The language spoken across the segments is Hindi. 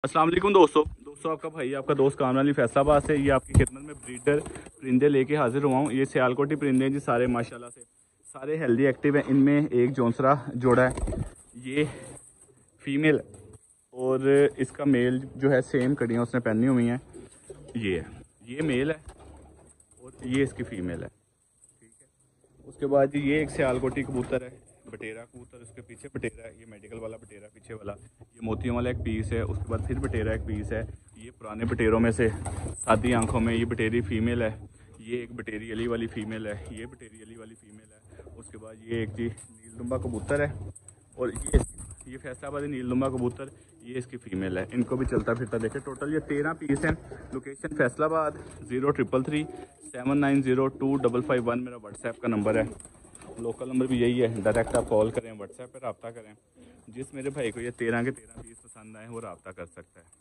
अस्सलाम वालेकुम दोस्तों आपका भाई आपका दोस्त कामरान अली फैसलाबाद से ये आपकी खिदमत में ब्रीडर परिंदे लेके हाजिर हुआ हूँ। ये सियालकोटी परिंदे हैं जी, सारे माशाल्लाह से सारे हेल्दी एक्टिव हैं। इनमें एक जोंसरा जोड़ा है, ये फीमेल और इसका मेल जो है सेम कड़ियाँ उसने पहनी हुई हैं। ये मेल है और ये इसकी फीमेल है, ठीक है। उसके बाद ये एक सियालकोटी कबूतर है, बटेरा कबूतर, उसके पीछे बटेरा है, ये मेडिकल वाला बटेरा पीछे वाला, ये मोतियों वाला एक पीस है। उसके बाद फिर बटेरा एक पीस है। ये पुराने बटेरों में से सादी आंखों में ये बटेरी फीमेल है। ये एक बटेरी अली वाली फीमेल है, ये बटेरी अली वाली फीमेल है। उसके बाद ये एक जी नीलदुम्बा कबूतर है और ये फैसलाबादी नीलदुम्बा कबूतर, ये इसकी फ़ीमेल है। इनको भी चलता फिरता देखे। टोटल ये 13 पीस हैं। लोकेशन फैसलाबाद 0333 7902551 मेरा व्हाट्सएप का नंबर है। लोकल नंबर भी यही है। डायरेक्ट आप कॉल करें, व्हाट्सएप पर रब्ता करें। जिस मेरे भाई को ये 13 के 13 पीस पसंद आए वो रब्ता कर सकता है।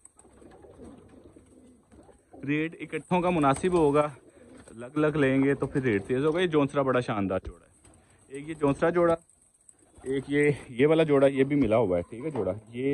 रेट इकट्ठों का मुनासिब होगा, अलग अलग लेंगे तो फिर रेट तेज़ होगा। ये जोंसरा बड़ा शानदार जोड़ा है। एक ये जोंसरा जोड़ा, एक ये वाला जोड़ा, ये भी मिला हुआ है, ठीक है। जोड़ा ये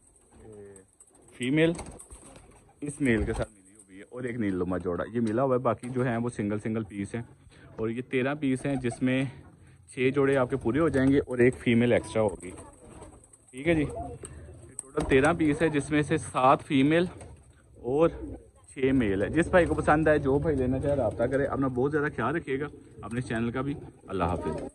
फीमेल इस मेल के साथ मिली हुई है और एक नीलदुम्बा जोड़ा ये मिला हुआ है। बाकी जो है वो सिंगल पीस हैं और ये 13 पीस हैं, जिसमें 6 जोड़े आपके पूरे हो जाएंगे और एक फ़ीमेल एक्स्ट्रा होगी, ठीक है जी। टोटल 13 पीस है, जिसमें से 7 फीमेल और 6 मेल है। जिस भाई को पसंद आए, जो भाई लेना चाहे रब्ता करे। अपना बहुत ज़्यादा ख्याल रखिएगा, अपने चैनल का भी। अल्लाह हाफिज़।